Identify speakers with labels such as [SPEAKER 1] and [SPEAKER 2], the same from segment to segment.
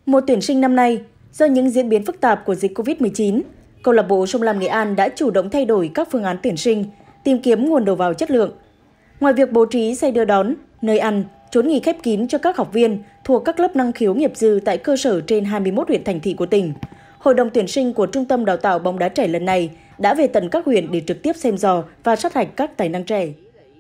[SPEAKER 1] Mùa tuyển sinh năm nay, do những diễn biến phức tạp của dịch Covid-19, câu lạc bộ Sông Lam Nghệ An đã chủ động thay đổi các phương án tuyển sinh, tìm kiếm nguồn đầu vào chất lượng. Ngoài việc bố trí xe đưa đón, nơi ăn, chốn nghỉ khép kín cho các học viên thuộc các lớp năng khiếu nghiệp dư tại cơ sở trên 21 huyện thành thị của tỉnh, Hội đồng tuyển sinh của Trung tâm Đào tạo bóng đá trẻ lần này đã về tận các huyện để trực tiếp xem dò và sát hạch các tài năng trẻ.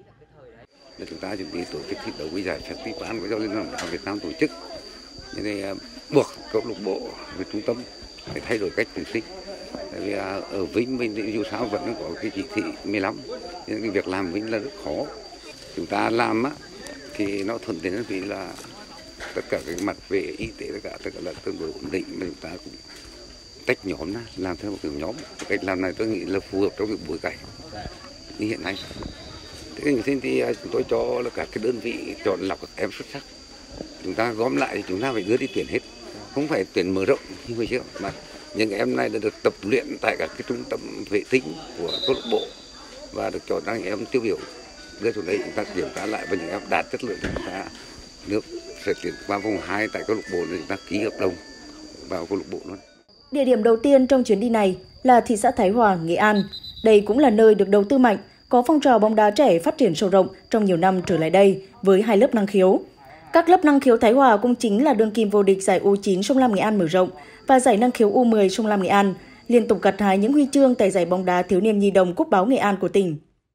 [SPEAKER 2] Chúng ta chuẩn bị tổ chức thi đấu với giải festival của Giao liên đoàn bóng đá Việt Nam tổ chức, nên buộc câu lạc bộ với trung tâm phải thay đổi cách tuyển sinh. Tại vì ở Vinh mình dù sao vẫn có cái chỉ thị 15, nên cái việc làm Vinh là rất khó. Chúng ta làm thì nó thuận tiện vì là tất cả cái mặt về y tế tất cả là tương đối ổn định, mà chúng ta cũng tách nhóm ra làm theo một kiểu nhóm. Cách làm này tôi nghĩ là phù hợp trong cái bối cảnh như hiện nay. Thế thì chúng tôi cho là cả cái đơn vị chọn lọc các em xuất sắc, chúng ta gom lại thì chúng ta phải đưa đi tuyển hết, không phải tuyển mở rộng như hồi trước, mà những em này đã được tập luyện tại các cái trung tâm vệ tinh của câu lạc bộ và được chọn ra những em tiêu biểu, đưa xuống đây chúng ta kiểm tra lại và những em đạt chất lượng chúng ta nước sẽ tuyển qua vòng 2 tại câu lạc bộ để chúng ta ký hợp đồng vào câu lạc bộ luôn.
[SPEAKER 1] Địa điểm đầu tiên trong chuyến đi này là thị xã Thái Hòa, Nghệ An. Đây cũng là nơi được đầu tư mạnh, có phong trào bóng đá trẻ phát triển sâu rộng trong nhiều năm trở lại đây với 2 lớp năng khiếu. Các lớp năng khiếu Thái Hòa cũng chính là đương kim vô địch giải U9 Sông Lam Nghệ An mở rộng và giải năng khiếu U10 Sông Lam Nghệ An, liên tục gặt hái những huy chương tại giải bóng đá thiếu niên nhi đồng Cúp Báo Nghệ An của tỉnh.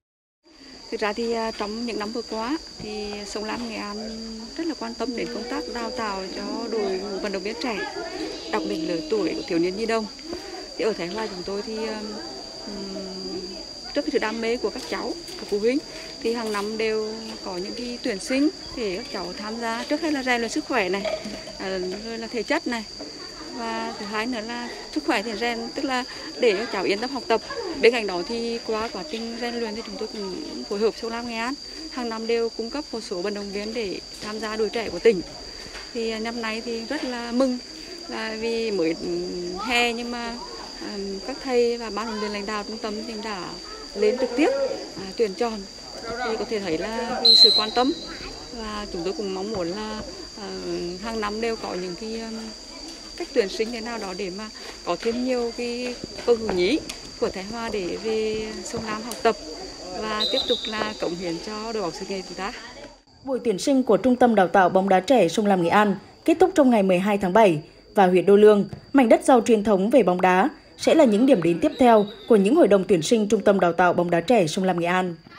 [SPEAKER 3] Thực ra thì trong những năm vừa qua thì Sông Lam Nghệ An rất là quan tâm đến công tác đào tạo cho đội ngũ vận động viên trẻ, đặc biệt lứa tuổi của thiếu niên nhi đồng. Thì ở Thái Hòa chúng tôi thì trước cái sự đam mê của các cháu, các phụ huynh thì hàng năm đều có những cái tuyển sinh để các cháu tham gia. Trước hết là rèn luyện sức khỏe này, rồi là thể chất này, và thứ hai nữa là sức khỏe thì rèn, tức là để các cháu yên tâm học tập. Bên cạnh đó thì qua quá trình rèn luyện thì chúng tôi cũng phối hợp Sông Lam Nghệ An hàng năm đều cung cấp một số vận động viên để tham gia đội trẻ của tỉnh. Thì năm nay thì rất là mừng là vì mới hè nhưng mà các thầy và ban huấn luyện lãnh đạo trung tâm thì đã lên trực tiếp tuyển chọn, thì có thể thấy là cái sự quan tâm, và chúng tôi cũng mong muốn là hàng năm đều có những cái cách tuyển sinh thế nào đó để mà có thêm nhiều cái cơ hội nhí của Thái Hòa để về Sông Lam học tập và tiếp tục là cống hiến cho đội bóng xứ Nghệ chúng ta.
[SPEAKER 1] Buổi tuyển sinh của Trung tâm Đào tạo bóng đá trẻ Sông Lam Nghệ An kết thúc trong ngày 12 tháng 7 và huyện Đô Lương, mảnh đất giàu truyền thống về bóng đá, sẽ là những điểm đến tiếp theo của những hội đồng tuyển sinh Trung tâm Đào tạo bóng đá trẻ Sông Lam Nghệ An.